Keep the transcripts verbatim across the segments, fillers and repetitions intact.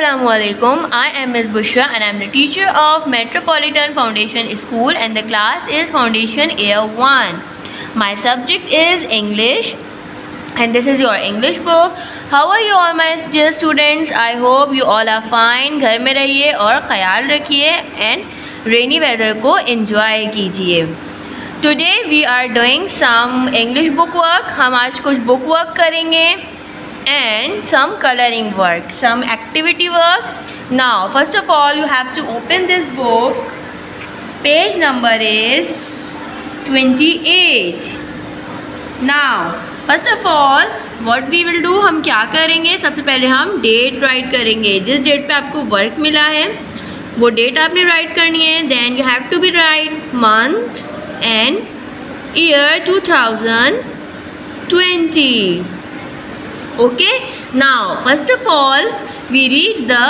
Assalamualaikum. I am Miss Bushra and I am the teacher of Metropolitan Foundation School and the class is Foundation Year one. My subject is English and this is your English book. How are you all my dear students? I hope you all are fine. घर में रहिए और ख्याल रखिए and rainy weather को enjoy कीजिए. Today we are doing some English book work. हम आज कुछ book work करेंगे and some coloring work, some activity work. Now first of all you have to open this book. Page number is twenty-eight. Now first of all what we will do, हम क्या करेंगे, सबसे पहले हम date write करेंगे. जिस date पे आपको वर्क मिला है वो डेट आपने राइट करनी है. Then you have to be write month and year two thousand twenty. Okay, now first of all we read the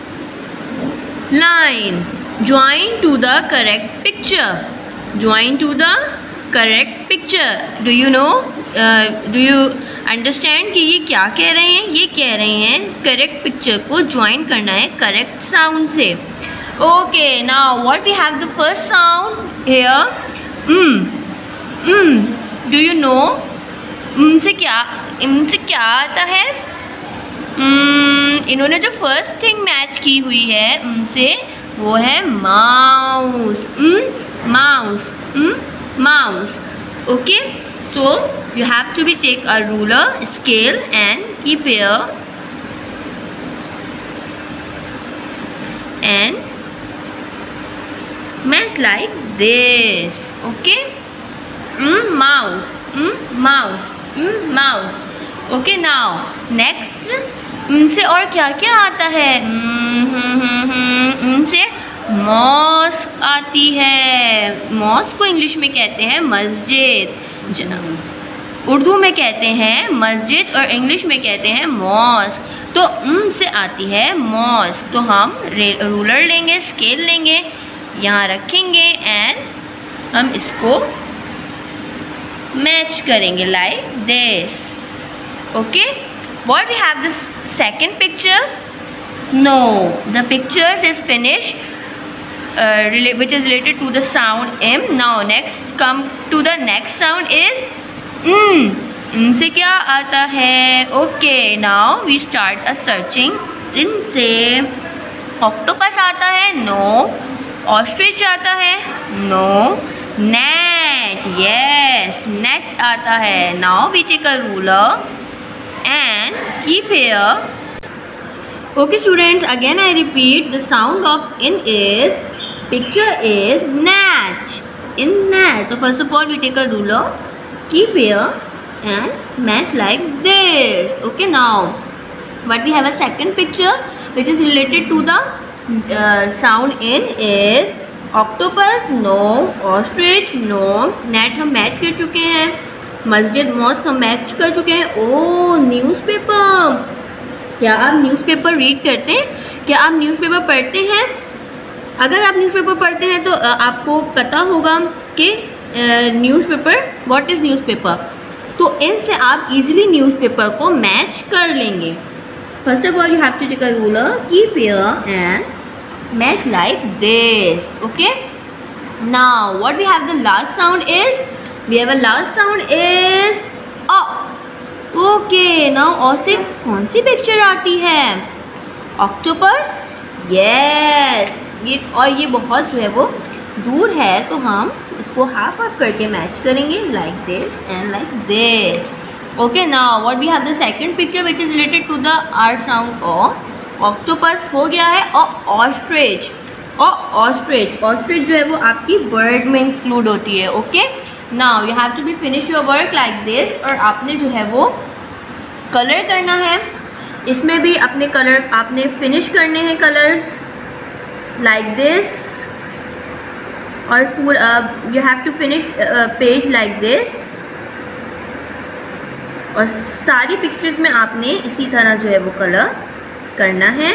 line. Join to the correct picture. Join to the correct picture. Do you know? Uh, do you understand कि ये क्या कह रहे हैं? ये कह रहे हैं correct picture को join करना है correct sound से. Okay, now what we have the first sound here. Mm. Mm. Do you know? Mm से क्या इनसे क्या आता है? mm, इन्होंने जो फर्स्ट थिंग मैच की हुई है उनसे वो है mouse. Mouse mouse. Okay, so you have to be take a ruler, scale and keep here and match like this. Okay, mm, mouse. mm, mouse. Mm, mouse. Okay, now next उनसे और क्या क्या आता है? उनसे मॉस्क आती है. Mask को इंग्लिश में कहते हैं मस्जिद, उर्दू में कहते हैं मस्जिद और इंग्लिश में कहते हैं मॉस्क. तो उनसे आती है मॉस्क. तो हम रूलर लेंगे, स्केल लेंगे, यहाँ रखेंगे एंड हम इसको मैच करेंगे like this. Okay, what we have this second picture? No, the pictures is finished uh, which is related to the sound M. Now next come to the next sound is mm. इनसे क्या आता है? Okay, now we start a searching. इनसे octopus आता है? No. ostrich आता है? No. net, yes, net आता है. now we take a ruler and keep here. Okay students, again I repeat, the sound of in is picture is net. In net, so first of all we take a ruler, keep here and match like this. Okay, now but we have a second picture which is related to the uh, sound in is octopus no, ostrich no, net हम match कर चुके हैं, मस्जिद mask हम match कर चुके हैं. O newspaper. क्या आप न्यूज़पेपर रीड करते हैं? क्या आप न्यूज़पेपर पढ़ते हैं? अगर आप न्यूज़पेपर पढ़ते हैं तो आपको पता होगा कि न्यूज़पेपर, व्हाट इज़ न्यूज़पेपर. तो इनसे आप इजीली न्यूज़पेपर को मैच कर लेंगे. First of all you have to take a ruler, keep here and match like this. Okay, now what we have the last sound is, we have a last sound is o. Okay, now o से कौन सी picture आती है? Octopus. yes, ये और ये बहुत जो है वो दूर है तो हम इसको हाफ हाफ करके मैच करेंगे like this and like this. Okay, now what we have the second picture which is related to the R sound o. Octopus हो गया है. और ऑस्ट्रिच, और ऑस्ट्रिच ऑस्ट्रिच जो है वो आपकी बर्ड में इंक्लूड होती है. Okay, now you have to be finish your work like this. और आपने जो है वो कलर करना है. इसमें भी अपने कलर आपने फिनिश करने हैं, कलर्स लाइक दिस. और पूरा you have to finish page like this. और सारी पिक्चर्स में आपने इसी तरह जो है वो कलर करना है.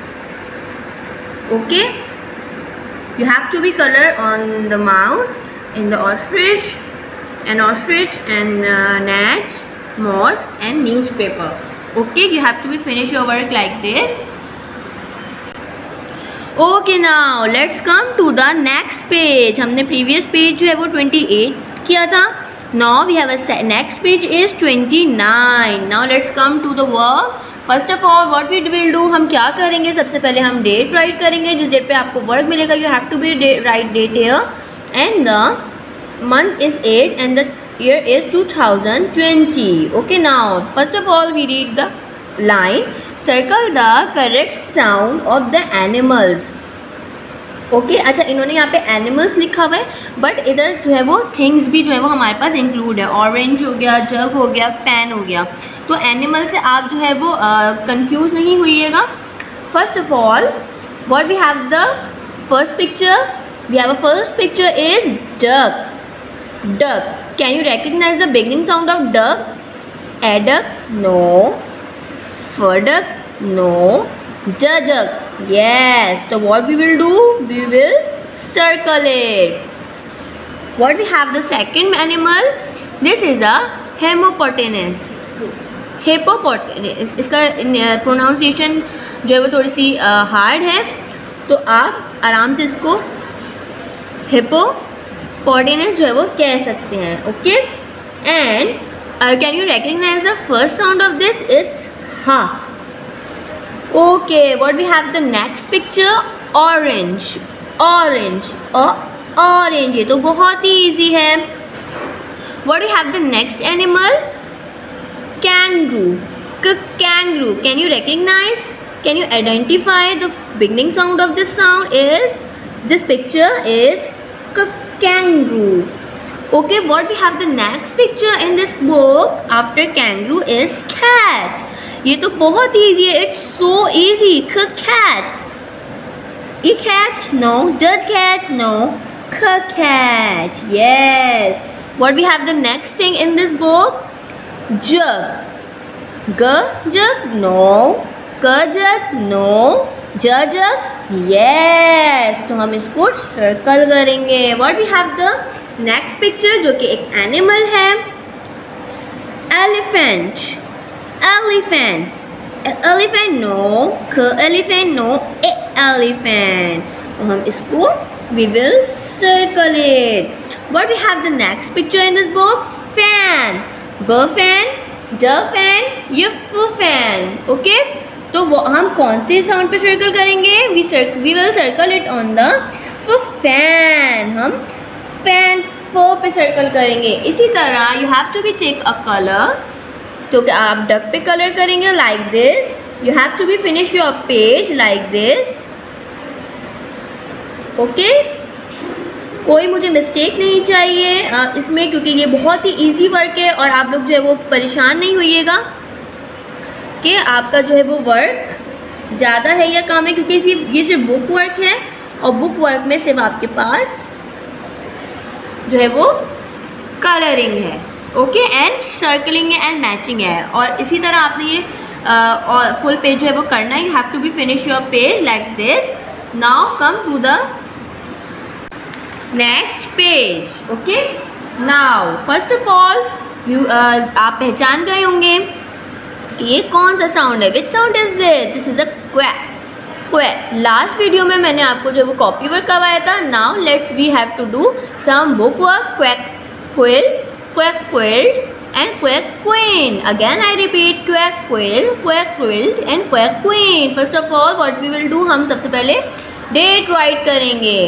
Okay, you have to be colour on the mouse, in the ostrich and ostrich and net, moss and newspaper. Okay, you have to be finish your work like this. Okay now let's come to the next page. हमने previous page जो है वो twenty eight किया था. Now we have a next page is twenty nine. Now let's come to the work. First of all what we will do, हम क्या करेंगे, सबसे पहले हम डेट राइट करेंगे. जिस डेट पे आपको वर्क मिलेगा you have to be write date here and the month is eight and the year is two thousand twenty. Okay now first of all we read the line. Circle the correct sound of the animals. Okay अच्छा इन्होंने यहाँ पे animals लिखा हुआ है but इधर जो है वो थिंग्स भी जो है वो हमारे पास इंक्लूड है. ऑरेंज हो गया, जग हो गया, फैन हो गया. तो एनिमल से आप जो है वो कंफ्यूज uh, नहीं हुईएगा. First of all what we have the first picture, we have a first picture is duck. Duck, can you recognise the beginning sound of duck? एडक, नो. फडक, नो. Jajak, yes. So what we will do, we will circle it. What we have the second animal, this is a hippopotamus. Hippopotamus, इसका pronunciation जो है वो थोड़ी सी hard है तो आप आराम से इसको हिप्पोपोटेमस जो है वो कह सकते हैं. Okay and can you recognise the first sound of this? It's ha. Okay, what we have the next picture? Orange. Orange or orange. ये तो बहुत ही easy है. What we have the next animal? Kangaroo. Kangaroo. Can you recognize? Can you identify the beginning sound of this sound? Is this picture is kangaroo. Okay, what we have the next picture in this book after kangaroo is cat. ये तो बहुत easy है. It's so easy. cat. E cat? No. Judge cat? No. Cat. Yes. What we have the next thing in this book? Jug. G jug? No. K jug? No. J jug? Yes. तो हम इसको circle करेंगे. What we have the next picture जो कि एक animal है. Elephant. Elephant. Elephant, no. K elephant, no. A elephant. तो हम इसको we will circle it. What we have the next picture in this book? Fan. B fan, J fan, F fan. Okay? तो वो हम कौन से sound पे circle करेंगे? We circle, we will circle it on the F fan. हम fan four पे circle करेंगे. इसी तरह you have to be take a color. तो क्या आप डक पे कलर करेंगे like this. You have to be finish your page like this. Okay कोई मुझे मिस्टेक नहीं चाहिए इसमें क्योंकि ये बहुत ही इजी वर्क है और आप लोग जो है वो परेशान नहीं होइएगा कि आपका जो है वो वर्क ज़्यादा है या कम है क्योंकि ये सिर्फ बुक वर्क है और बुक वर्क में सिर्फ आपके पास जो है वो कलरिंग है. ओके एंड सर्कलिंग है एंड मैचिंग है. और इसी तरह आपने ये uh, और फुल पेज जो है वो करना है. You have to be finish your page like this. Now come to the next page. Okay now first of all you आप पहचान गए होंगे कि ये कौन सा साउंड है. Which sound is this? This is a quack. Quack. Last video में मैंने आपको जो है वो कॉपी वर्क करवाया था. Now let's we have to do some book work. Quack, quill, quack quilled and quack queen. Again I repeat quack quilled, quack quilled and quack queen. First of all what we will do, हम सबसे पहले date write करेंगे.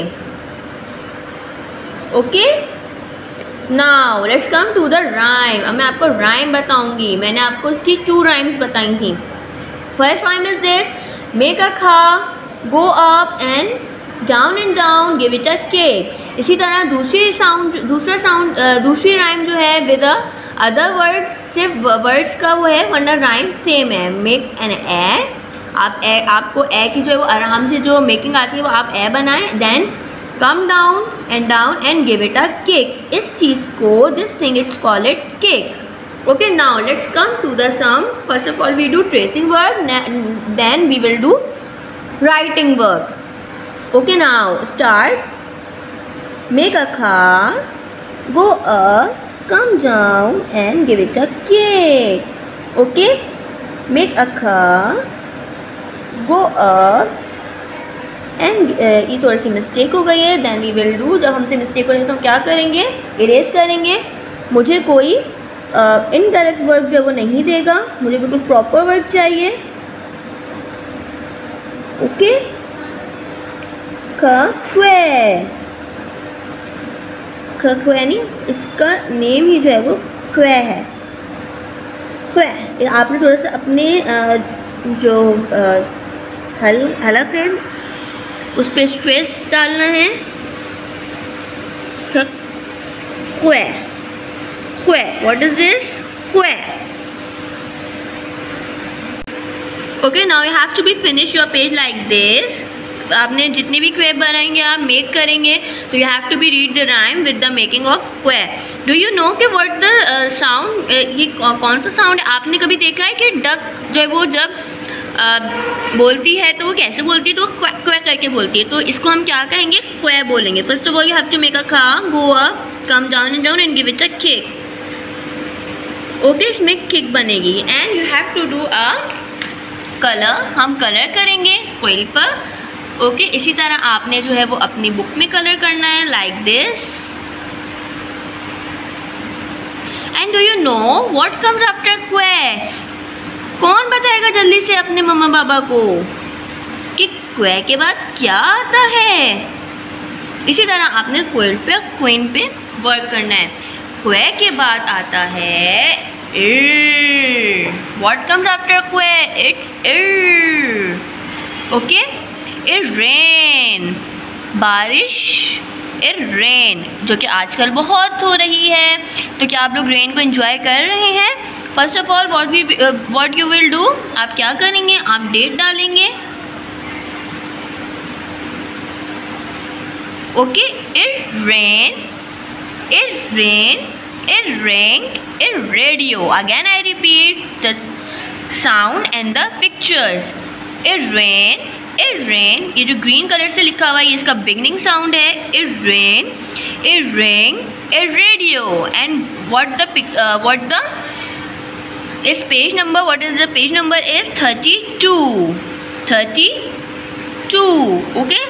Okay? Now let's come to the rhyme. अब मैं आपको rhyme बताऊंगी. मैंने आपको इसकी two rhymes बताई थी. First rhyme is this: make a car, go up and down and down, give it a kick. इसी तरह दूसरी साउंड दूसरा साउंड दूसरी राइम जो है विद अदर वर्ड्स, सिर्फ वर्ड्स का वो है वरना राइम सेम है. Make an A. आप ए आपको ए की जो है वो आराम से जो मेकिंग आती है वो आप ए बनाएं. Then come down and down and give it a kick. इस चीज़ को this thing it's call it kick. Okay now let's come to the some. First of all we do tracing work, then we will do writing work. Okay now start. Make a car, go up, come down and give it a kick. Okay? Make a car, go up and ये थोड़ी सी mistake हो गई है, then we will do, जब हमसे mistake हो जाए तो हम क्या करेंगे, इरेज करेंगे। मुझे कोई इनकरेक्ट वर्क जो है वो नहीं देगा, मुझे बिल्कुल प्रॉपर वर्क चाहिए। ओके, ख क्वे, ख क्वे नहीं, इसका नेम ही जो है वो क्वे है, क्वे। आपने थोड़ा सा अपने जो हल हलक है उस पर स्ट्रेस डालना है। ख qu, qu, what is this, qu. Okay, now you have to be finish your page like this. आपने जितनी भी क्वे बनाएंगे आप मेक करेंगे तो you have to be read the rhyme with the making of qu. Do you know कि what the sound, ये कौन सा साउंड है? आपने कभी देखा है कि डक जो है वो जब uh, बोलती है तो वो कैसे बोलती है, तो क्वे क्वे करके बोलती है, तो इसको हम क्या कहेंगे, क्वे बोलेंगे। First of all you have to make a खा, go up, come down and down and give it a kick. Okay, इसमें किक बनेगी। And you have to do a colour, हम कलर करेंगे कोयल पर। ओके okay, इसी तरह आपने जो है वो अपनी बुक में कलर करना है like this. And do you know what comes after qu? कौन बताएगा जल्दी से अपने मम्मा पापा को कि क्वे के बाद क्या आता है? इसी तरह आपने क्वेल पे, क्वीन पे वर्क करना है। क्वे के बाद आता है R. What comes after qu? It's R. Okay, it rain, बारिश, इट रेन, जो कि आजकल बहुत हो रही है। तो क्या आप लोग रेन को एंजॉय कर रहे हैं? First of all what we what you will do, आप क्या करेंगे, आप डेट डालेंगे। Okay, it rain, it rain, it rain, it radio. Again I repeat the sound and the pictures. It rain, it rain, ये जो green colour से लिखा हुआ है ये इसका बिगनिंग साउंड है। It rain, it rain, it radio. And what the what the इस page number, what is the page number is thirty two, thirty two. Okay,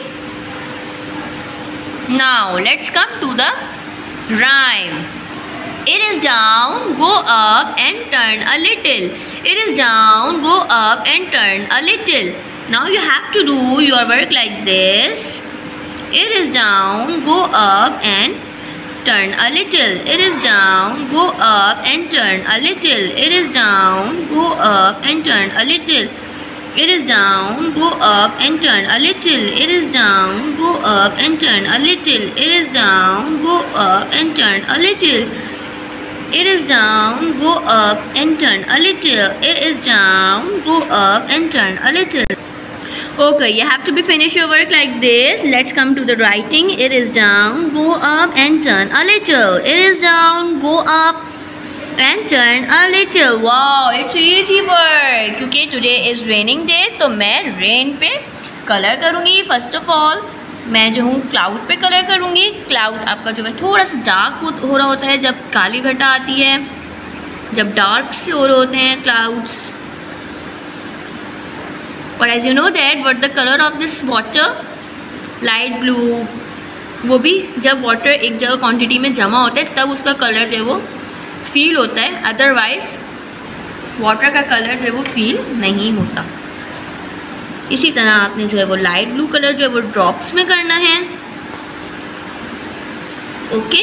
now let's come to the rhyme. It is down, go up and turn a little. It is down, go up and turn a little. Now you have to do your work like this. It is down, go up and turn a little. It is down, go up and turn a little. It is down, go up and turn a little. It is down, go up and turn a little. It is down, go up and turn a little. It is down, go up and turn a little. It is down, go up and turn a little. It is down, go up and turn a little. Okay, you have to be finish your work like this. Let's come to the writing. It is down, go up and turn a little. It is down, go up and turn a little. Wow, it's easy work. क्योंकि today is raining day, तो मैं rain पे colour करूँगी। First of all मैं जो हूँ cloud पे colour करूँगी। क्लाउड आपका जो है थोड़ा सा डार्क हो रहा होता है जब काली घटा आती है, जब डार्क से हो रहे होते हैं क्लाउड्स। और as you know that what the colour of this water, light blue, वो भी जब वाटर एक जगह क्वांटिटी में जमा होता है तब उसका कलर जो है वो फील होता है, अदरवाइज वाटर का कलर जो है वो फील नहीं होता। इसी तरह आपने जो है वो लाइट ब्लू कलर जो है वो ड्रॉप्स में करना है। ओके,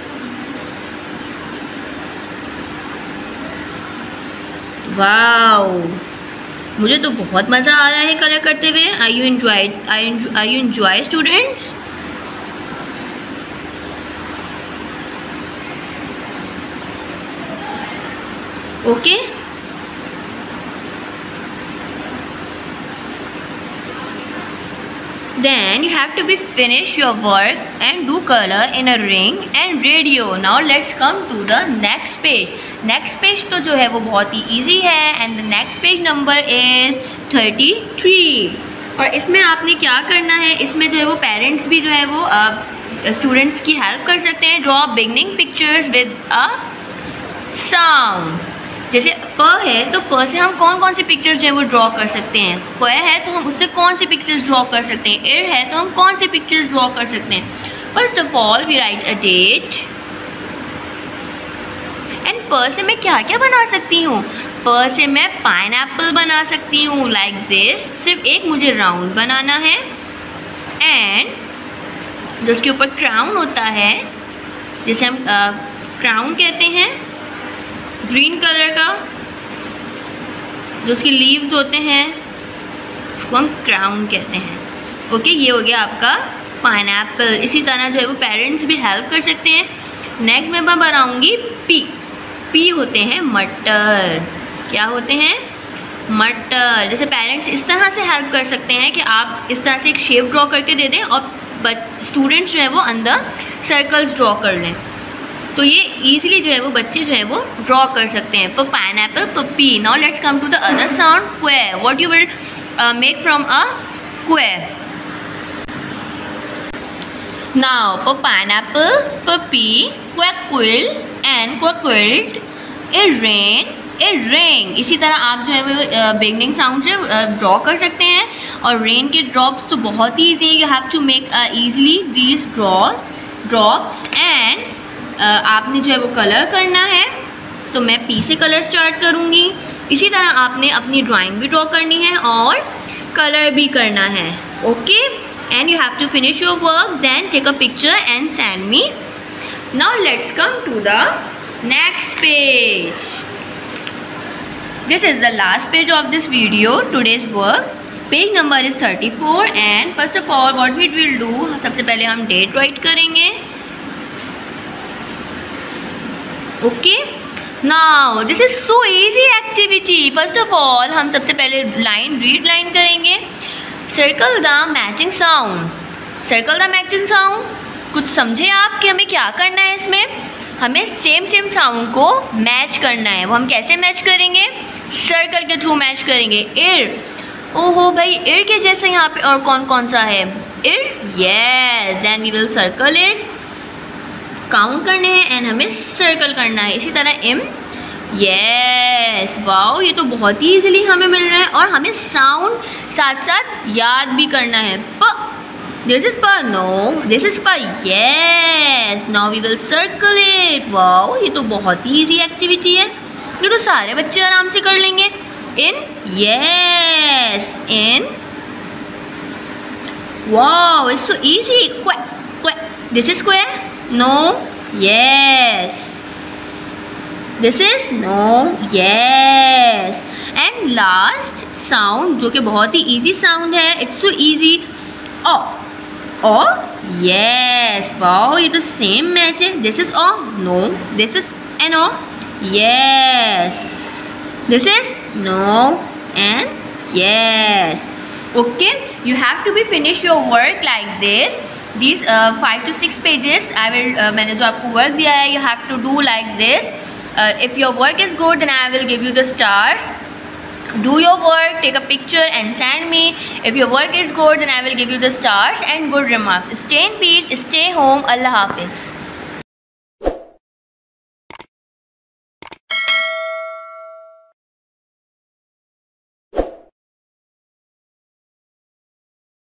वाओ, मुझे तो बहुत मज़ा आ रहा है कलर करते हुए। Are you enjoy are you enjoy students? Okay, then you have to be finish your work and do color in a ring and radio. Now let's come to the next page. Next page तो जो है वो बहुत ही easy है and the next page number is thirty three. और इसमें आपने क्या करना है, इसमें जो है वो पेरेंट्स भी जो है वो स्टूडेंट्स की हेल्प कर सकते हैं। Draw beginning pictures with a sound. जैसे प है तो प से हम कौन कौन सी पिक्चर्स जो है वो ड्रॉ कर सकते हैं, प है तो हम उससे कौन सी पिक्चर्स ड्रॉ कर सकते हैं, इर है तो हम कौन सी पिक्चर्स ड्रॉ कर सकते हैं। First of all we write a date and प से मैं क्या क्या बना सकती हूँ, प से मैं पाइनएप्पल बना सकती हूँ लाइक दिस, सिर्फ एक मुझे राउंड बनाना है। एंड जिसके ऊपर क्राउन होता है, जिसे हम क्राउन uh, कहते हैं, ग्रीन कलर का, जो उसकी लीव्स होते हैं उसको हम क्राउन कहते हैं। ओके, ये हो गया आपका पाइनएप्पल। इसी तरह जो है वो पेरेंट्स भी हेल्प कर सकते हैं। नेक्स्ट मैं मैं बनाऊंगी पी। पी होते हैं मटर। क्या होते हैं? मटर। जैसे पेरेंट्स इस तरह से हेल्प कर सकते हैं कि आप इस तरह से एक शेप ड्रॉ करके दे दें और स्टूडेंट्स जो है वो अंदर सर्कल्स ड्रॉ कर लें, तो ये इजीली जो है वो बच्चे जो है वो ड्रॉ कर सकते हैं। पर पाइनएप्पल, पर P. Now let's come to the other sound, square. What you will make from a square? Now पर पाइनएप्पल, पर पी, क्वेक्विल एंड क्वेक्विल्ड, ए रेन, ए रिंग। इसी तरह आप जो है वो बिगनिंग साउंड से ड्रॉ कर सकते हैं। और रेन के ड्रॉप्स तो बहुत ही ईजी है, you have to make easily these draws drops. And Uh, आपने जो है वो कलर करना है, तो मैं पी से कलर स्टार्ट करूँगी। इसी तरह आपने अपनी ड्राइंग भी ड्रॉ करनी है और कलर भी करना है। Okay, and you have to finish your work, then take a picture and send me. Now let's come to the next page. This is the last page of this video, today's work. Page number is thirty four. And first of all what we will do, सबसे पहले हम date write करेंगे। Okay, now this is so easy activity. First of all हम सबसे पहले line read line करेंगे। Circle the matching sound. Circle the matching sound. कुछ समझे आप कि हमें क्या करना है इसमें? हमें सेम सेम साउंड को मैच करना है। वो हम कैसे मैच करेंगे? सर्कल के थ्रू मैच करेंगे। इर, ओहो भाई, इर के जैसे यहाँ पे और कौन कौन सा है? Uh, yes, then we will circle it. Count करने हैं एंड हमें सर्कल करना है। इसी तरह इम, यस, वाओ, ये तो बहुत ही ईजिली हमें मिल रहा है। और हमें साउंड साथ साथ याद भी करना है। प, दिस इज प, नो, दिस इज प, yes, now we will circle it. Wow, ये तो बहुत ही ईजी एक्टिविटी है, ये तो सारे बच्चे आराम से कर लेंगे। In, yes, in, wow, it's so easy. क्वे, क्वे, this is square, no, yes, this is no, yes, and last sound जो कि बहुत ही easy sound है, it's so easy, o, o, yes, wow, ये तो same match है। this is o, no, this is an o, yes, this is no and yes। okay, you have to be finish your work like this. These uh, five to six pages I will uh, मैंने जो आपको work दिया है, you have to do like this. Uh, if your work is good, then I will give you the stars. Do your work, take a picture and send me. If your work is good, then I will give you the stars and good remarks. Stay in peace, stay home. Allah Hafiz.